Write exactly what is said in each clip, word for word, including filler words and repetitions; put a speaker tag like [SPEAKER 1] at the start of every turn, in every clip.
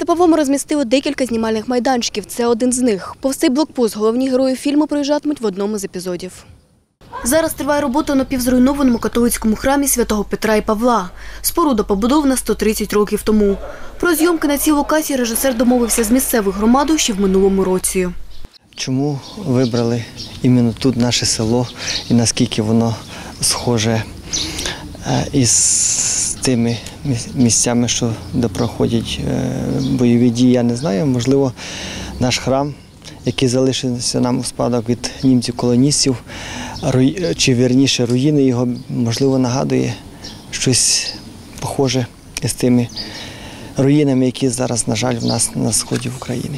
[SPEAKER 1] Степовому розмістили декілька знімальних майданчиків. Це один з них. Повз цей блокпост головні герої фільму проїжджатимуть в одному з епізодів. Зараз триває робота у напівзруйнованому католицькому храмі святого Петра і Павла. Споруда побудована сто тридцять років тому. Про зйомки на цій локації режисер домовився з місцевою громадою ще в минулому році.
[SPEAKER 2] Чому вибрали іменно тут наше село і наскільки воно схоже із тими місцями, що де проходять бойові дії, я не знаю. Можливо, наш храм, який залишився нам у спадок від німців-колоністів, чи вірніше руїни його, можливо, нагадує щось похоже із тими руїнами, які зараз, на жаль, в нас на сході України.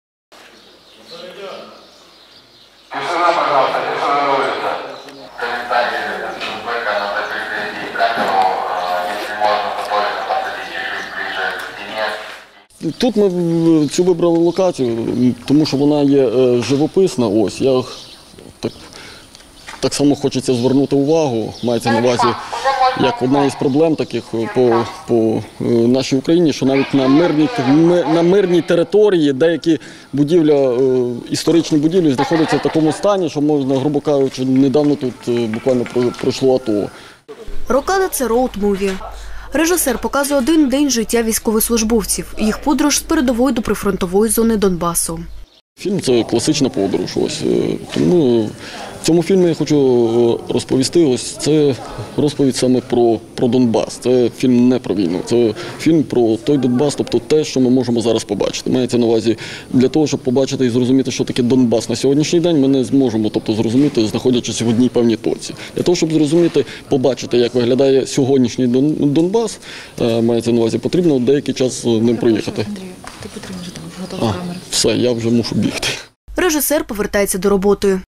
[SPEAKER 3] Тут ми цю вибрали локацію, тому що вона є живописна. Ось, я так, так само хочеться звернути увагу, мається на увазі, як одна із проблем таких по, по нашій Україні, що навіть на мирній, на мирній території деякі будівля, історичні будівлі знаходяться в такому стані, що можна, грубо кажучи, недавно тут буквально пройшло АТО.
[SPEAKER 1] «Рокада» – це роуд-муві. Режисер показує один день життя військовослужбовців, їх подорож з передової до прифронтової зони Донбасу.
[SPEAKER 3] Фільм – це класична подорож. Ось. Тому в цьому фільмі я хочу розповісти, ось це розповідь саме про, про Донбас. Це фільм не про війну, це фільм про той Донбас, тобто те, що ми можемо зараз побачити. Мається на увазі, для того, щоб побачити і зрозуміти, що таке Донбас на сьогоднішній день, ми не зможемо тобто, зрозуміти, знаходячись в одній певній точці. Для того, щоб зрозуміти, побачити, як виглядає сьогоднішній Донбас, мається на увазі, потрібно деякий час ним проїхати.
[SPEAKER 4] Андрію, ти потрібно вже там готова камера.
[SPEAKER 3] Все, я вже мушу бігти.
[SPEAKER 1] Режисер повертається до роботи.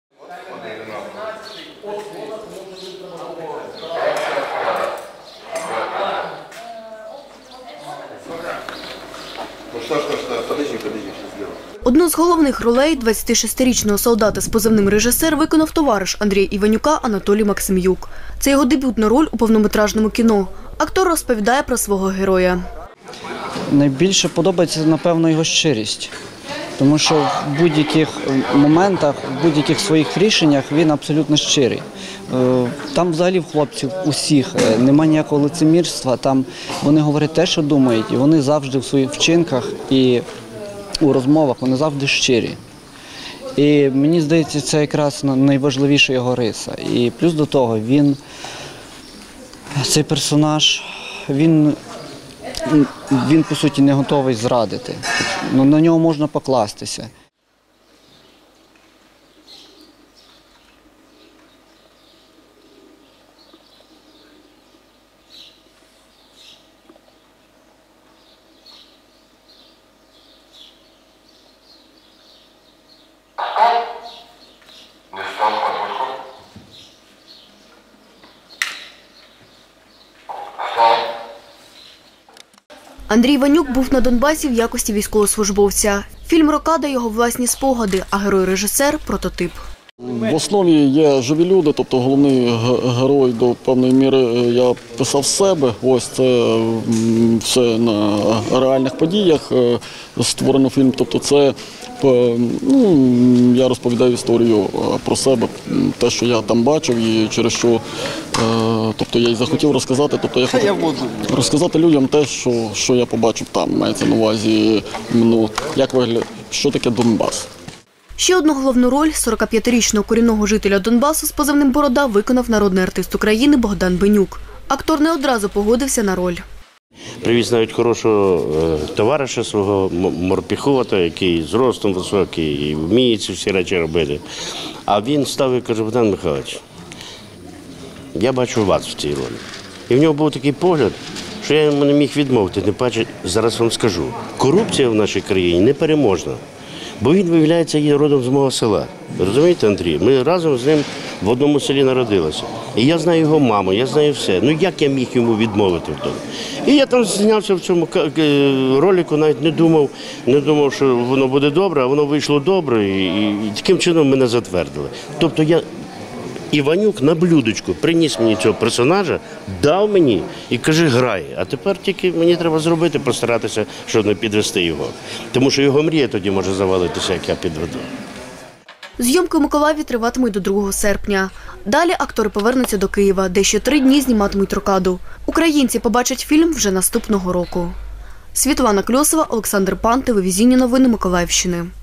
[SPEAKER 1] Одну з головних ролей двадцятишестирічного солдата з позивним «Режисер» виконав товариш Андрія Іванюка Анатолій Максим'юк. Це його дебютна роль у повнометражному кіно. Актор розповідає про свого героя.
[SPEAKER 5] Найбільше подобається, напевно, його щирість. Тому що в будь-яких моментах, в будь-яких своїх рішеннях він абсолютно щирий. Там взагалі в хлопців усіх немає ніякого лицемірства, там вони говорять те, що думають, і вони завжди в своїх вчинках і у розмовах вони завжди щирі. І мені здається, це якраз найважливіша його риса. І плюс до того, він, цей персонаж, він, він по суті не готовий зрадити. Ну, на нього можна покластися.
[SPEAKER 1] Андрій Іванюк був на Донбасі в якості військовослужбовця. Фільм «Рокада» – його власні спогади, а герой-режисер – прототип.
[SPEAKER 3] В основі є живі люди, тобто головний герой до певної міри я писав себе. Ось це все на реальних подіях створено фільм. Тобто це, ну, я розповідаю історію про себе, те, що я там бачив і через що, тобто я й захотів розказати, тобто я хотів розказати людям те, що, що я побачив там. Мається на увазі, ну, як виглядає, що таке Донбас.
[SPEAKER 1] Ще одну головну роль сорокап'ятирічного корінного жителя Донбасу з позивним «Борода» виконав народний артист України Богдан Бенюк. Актор не одразу погодився на роль.
[SPEAKER 6] Привіз навіть хорошого товариша свого, морпіхота, який зростом високий і вміє ці всі речі робити. А він став і каже: Богдан Михайлович, я бачу вас в цій ролі. І в нього був такий погляд, що я йому не міг відмовити. Не паче, зараз вам скажу, корупція в нашій країні непереможна. Бо він, виявляється, є родом з мого села. Розумієте, Андрій? Ми разом з ним в одному селі народилися. І я знаю його маму, я знаю все. Ну як я міг йому відмовити в тому? І я там знявся в цьому ролику, навіть не думав, не думав, що воно буде добре, а воно вийшло добре. І, і таким чином мене затвердили. Тобто я Іванюк на блюдечку приніс мені цього персонажа, дав мені і каже, грай. А тепер тільки мені треба зробити, постаратися, щоб не підвести його. Тому що його мрія тоді може завалитися, як я підведу.
[SPEAKER 1] Зйомки у Миколаєві триватимуть до другого серпня. Далі актори повернуться до Києва, де ще три дні зніматимуть рокаду. Українці побачать фільм вже наступного року. Світлана Кльосова, Олександр Пан, телевізійні новини Миколаївщини.